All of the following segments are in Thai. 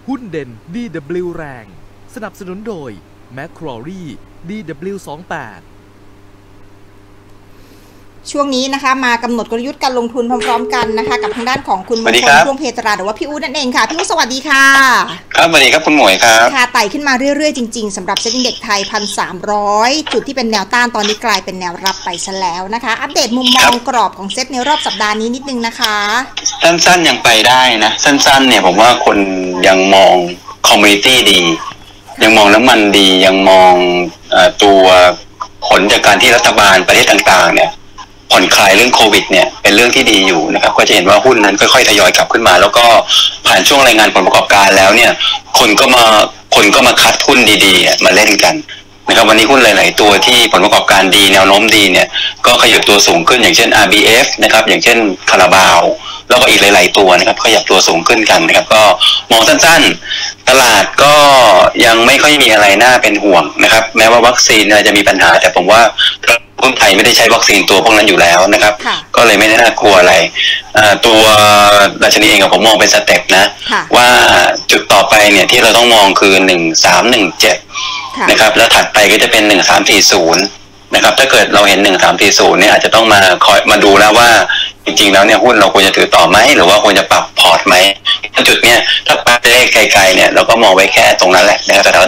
หุ้นเด่น DW แรงสนับสนุนโดย Macquarie DW28 ช่วงนี้นะคะมากำหนดกลยุทธ์การลงทุนพร้อมๆกันนะคะกับทางด้านของคุณมงคลพ่วงเพตราหรือว่าพี่อู๊ดนั่นเองค่ะพี่อู๊ดสวัสดีค่ะครับสวัสดีครับคุณหมวยครับค่ะไต่ขึ้นมาเรื่อยๆจริงๆสำหรับเซ็นดิ้งเด็กไทย 1,300 จุดที่เป็นแนวต้านตอนนี้กลายเป็นแนวรับไปซะแล้วนะคะอัปเดตมุมมองกรอบของเซ็ตในรอบสัปดาห์นี้นิดนึงนะคะสั้นๆยังไปได้นะสั้นๆเนี่ยผมว่าคนยังมองคอมมูนิตี้ดียังมองน้ำมันดียังมองตัวผลจากการที่รัฐบาลประเทศต่างๆเนี่ยผ่อนคลายเรื่องโควิดเนี่ยเป็นเรื่องที่ดีอยู่นะครับก็จะเห็นว่าหุ้นนั้นค่อยๆทยอยกลับขึ้นมาแล้วก็ผ่านช่วงรายงานผลประกอบการแล้วเนี่ยคนก็มาคัดหุ้นดีๆมาเล่นกันนะครับวันนี้หุ้นหลายๆตัวที่ผลประกอบการดีแนวโน้มดีเนี่ยก็ขยับตัวสูงขึ้นอย่างเช่น RBF นะครับอย่างเช่นคาราบาวแล้วก็อีกหลายๆตัวนะครับขยับตัวสูงขึ้นกันนะครับก็มองสั้นๆตลาดก็ยังไม่ค่อยมีอะไรน่าเป็นห่วงนะครับแม้ว่าวัคซีนอะไรจะมีปัญหาแต่ผมว่าหุ้นไทยไม่ได้ใช้วัคซีนตัวพวกนั้นอยู่แล้วนะครับก็เลยไม่ได้น่ากลัวอะไรตัวดัชนีเองผมมองเป็นสเต็ปนะว่าจุดต่อไปเนี่ยที่เราต้องมองคือ1317นะครับแล้วถัดไปก็จะเป็น1340นะครับถ้าเกิดเราเห็น1340เนี่ยอาจจะต้องมาคอยมาดูแล้วว่าจริงๆแล้วเนี่ยหุ้นเราควรจะถือต่อไหมหรือว่าควรจะปรับพอร์ตไหมจุดเนี้ยถ้าไปได้ไกลๆเนี่ยเราก็มองไว้แค่ตรงนั้นแหละนะครับแถว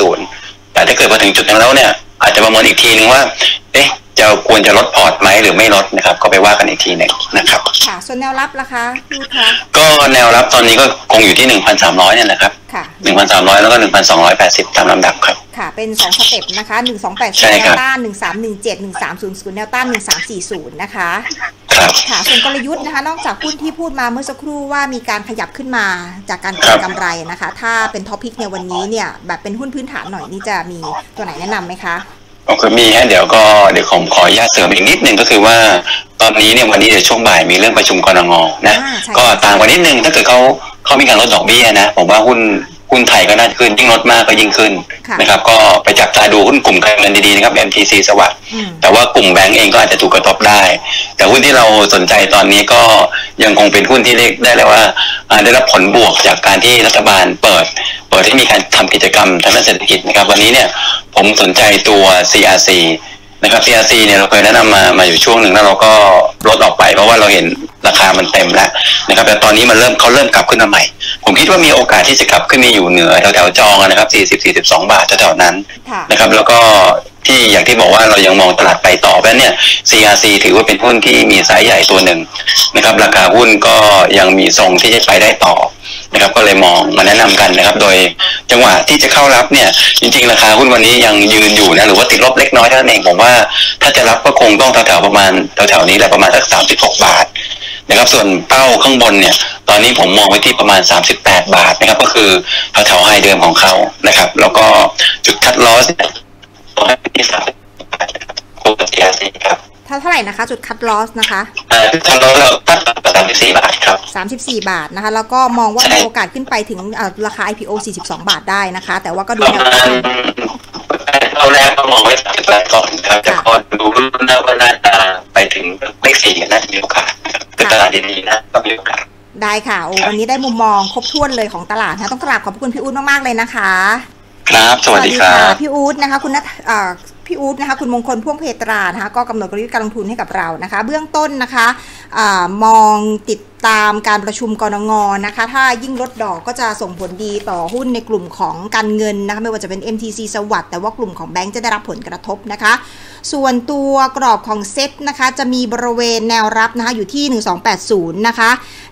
1340แต่ถ้าเกิดมาถึงจุดนั้นแล้วเนี่ยอาจจะประเมินอีกทีนึงว่าจะควรจะลดพอร์ตไหมหรือไม่ลดนะครับก็ไปว่ากันอีกทีนึงนะครับค่ะส่วนแนวรับล่ะคะพี่คะก็แนวรับตอนนี้ก็คงอยู่ที่ 1,300 เนี่ยนะครับค่ะ 1,300 แล้วก็ 1,280 ตามลำดับครับค่ะเป็น2สเต็ปนะคะ1280แนวต้าน1317 1300แนวต้าน1340นะคะครับค่ะส่วนกลยุทธ์นะคะนอกจากหุ้นที่พูดมาเมื่อสักครู่ว่ามีการขยับขึ้นมาจากการเก็งกำไรนะคะถ้าเป็นท็อปพิกในวันนี้เนี่ยแบบเป็นหุ้นพื้นฐานหน่อยนี่จะมีตัวไหนแนะนำไหมคะโอเคมีฮะเดี๋ยวผมขออนุญาตเสริมอีกนิดนึงก็คือว่าตอนนี้เนี่ยวันนี้เดี๋ยวช่วงบ่ายมีเรื่องประชุมกนง.นะก็ต่างกว่านิดนึงถ้าเกิดเขามีการลดดอกเบี้ยนะผมว่าหุ้นไทยก็น่าจะขึ้นยิ่งลดมากก็ยิ่งขึ้นนะครับก็ไปจับตาดูหุ้นกลุ่มการเงินดีๆนะครับ MTC สวัสดิ์แต่ว่ากลุ่มแบงก์เองก็อาจจะถูกกระทบได้แต่หุ้นที่เราสนใจตอนนี้ก็ยังคงเป็นหุ้นที่เรียกได้เลยว่าได้รับผลบวกจากการที่รัฐบาลเปิดให้มีการทำกิจกรรมทางด้านเศรษฐกิจนะครับวันนี้เนี่ยผมสนใจตัว CRC นะครับ CRC เนี่ยเราเคยแนะนำมาอยู่ช่วงหนึ่งแล้วเราก็ลดออกไปเพราะว่าเราเห็นราคามันเต็มแล้วนะครับแต่ตอนนี้เขาเริ่มกลับขึ้นมาใหม่ผมคิดว่ามีโอกาสที่จะกลับขึ้นมาอยู่เหนือแถวๆจองนะครับ40-42 บาทแถวๆนั้นนะครับแล้วก็ที่อย่างที่บอกว่าเรายังมองตลาดไปต่อเพราะเนี่ย CRC ถือว่าเป็นหุ้นที่มีไซส์ใหญ่ตัวหนึ่งนะครับราคาหุ้นก็ยังมีทรงที่จะไปได้ต่อนะครับก็เลยมองมาแนะนำกันนะครับโดยจังหวะที่จะเข้ารับเนี่ยจริงๆราคาหุ้นวันนี้ยังยืนอยู่นะหรือว่าติดลบเล็กน้อยเท่านั้นเองผมว่าถ้าจะรับก็คงต้องแถวๆประมาณแถวๆนี้แหละประมาณสัก36 บาทนะครับส่วนเป้าข้างบนเนี่ยตอนนี้ผมมองไว้ที่ประมาณ38 บาทนะครับก็คือแถวๆไฮเดิมของเขานะครับแล้วก็จุดคัดลอสเนี่ยที่30 บาทคู่กับ CRC ครับเท่าไหร่นะคะจุดคัดลอสนะคะจุดคัดลอสเราตั้ง34 บาทครับ 34 บาทนะคะแล้วก็มองว่ามีโอกาสขึ้นไปถึงราคา IPO 42 บาทได้นะคะแต่ว่าก็ดูแนวต้านเราแรกก็มองไว้30 บาทก่อนนะครับแต่พอดูแล้วว่าน่าจะไปถึงเลข4น่าจะมีโอกาสคือตลาดดีๆนะก็มีโอกาสได้ค่ะวันนี้ได้มุมมองครบถ้วนเลยของตลาดนะต้องกราบขอบคุณพี่อู๊ดมากๆเลยนะคะครับสวัสดีครับพี่อู๊ดนะคะพี่อู๊ดนะคะคุณมงคลพ่วงเพตรานะคะก็กำหนดกลยุทธ์การลงทุนให้กับเรานะคะเบื้องต้นนะคะมองติดตามการประชุมกนง.นะคะถ้ายิ่งลดดอกก็จะส่งผลดีต่อหุ้นในกลุ่มของการเงินนะคะไม่ว่าจะเป็น MTC สวัสดิ์แต่ว่ากลุ่มของแบงก์จะได้รับผลกระทบนะคะส่วนตัวกรอบของเซ็ตนะคะจะมีบริเวณแนวรับนะคะอยู่ที่1280นะคะ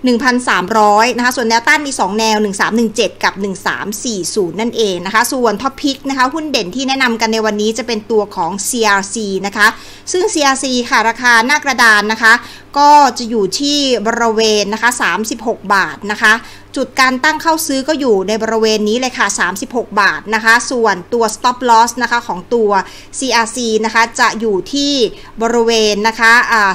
1,300นะคะส่วนแนวต้านมี2แนว1317กับ1340นั่นเองนะคะส่วนท็อปพิกนะคะหุ้นเด่นที่แนะนำกันในวันนี้จะเป็นตัวของ CRC นะคะซึ่ง CRC ค่ะราคาหน้ากระดานนะคะก็จะอยู่ที่บริเวณนะคะ36 บาทนะคะจุดการตั้งเข้าซื้อก็อยู่ในบริเวณนี้เลยค่ะ36 บาทนะคะส่วนตัว stop loss นะคะของตัว CRC นะคะจะอยู่ที่บริเวณนะคะ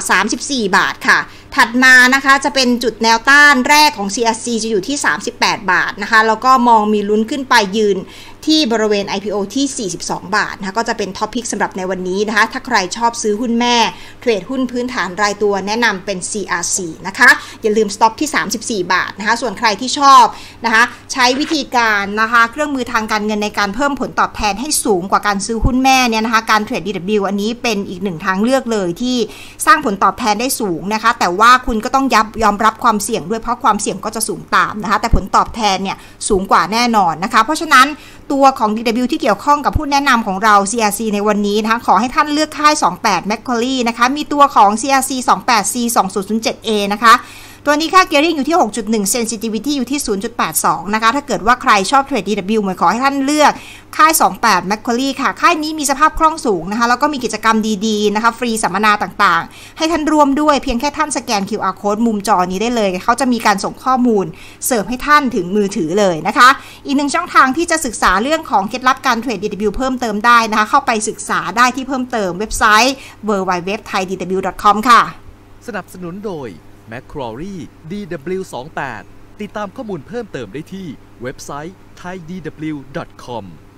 34 บาทค่ะถัดมานะคะจะเป็นจุดแนวต้านแรกของ CRC จะอยู่ที่38 บาทนะคะแล้วก็มองมีลุ้นขึ้นไปยืนที่บริเวณ IPO ที่42 บาทนะคะก็จะเป็นท็อปพิกสำหรับในวันนี้นะคะถ้าใครชอบซื้อหุ้นแม่เทรดหุ้นพื้นฐานรายตัวแนะนำเป็น CRC นะคะอย่าลืมสต็อปที่34 บาทนะคะส่วนใครที่ชอบนะคะใช้วิธีการนะคะเครื่องมือทางการเงินในการเพิ่มผลตอบแทนให้สูงกว่าการซื้อหุ้นแม่เนี่ยนะคะการเทรด DW อันนี้เป็นอีกหนึ่งทางเลือกเลยที่สร้างผลตอบแทนได้สูงนะคะแต่ว่าคุณก็ต้องยอมรับความเสี่ยงด้วยเพราะความเสี่ยงก็จะสูงตามนะคะแต่ผลตอบแทนเนี่ยสูงกว่าแน่นอนนะคะเพราะฉะนั้นตัวของ DW ที่เกี่ยวข้องกับผู้แนะนำของเรา CRC ในวันนี้นะคะขอให้ท่านเลือกค่าย28 Macquarie นะคะมีตัวของ CRC 28C 2007A นะคะตัวนี้ค่า gearing อยู่ที่ 6.1 sensitivity อยู่ที่ 0.82 นะคะถ้าเกิดว่าใครชอบเทรด DW เหมือนขอให้ท่านเลือกค่าย28 Macquarie ค่ะค่ายนี้มีสภาพคล่องสูงนะคะแล้วก็มีกิจกรรมดีๆนะคะฟรีสัมมนาต่างๆให้ท่านร่วมด้วยเพียงแค่ท่านสแกน QR code มุมจอนี้ได้เลยเขาจะมีการส่งข้อมูลเสิร์ฟให้ท่านถึงมือถือเลยนะคะอีกหนึ่งช่องทางที่จะศึกษาเรื่องของเคล็ดลับการเทรด DW เพิ่มเติมได้นะคะเข้าไปศึกษาได้ที่เพิ่มเติมเว็บไซต์ www.thaidw.com ค่ะสนับสนุนโดยMacquarie DW28 ติดตามข้อมูลเพิ่มเติมได้ที่เว็บไซต์ thaidw.com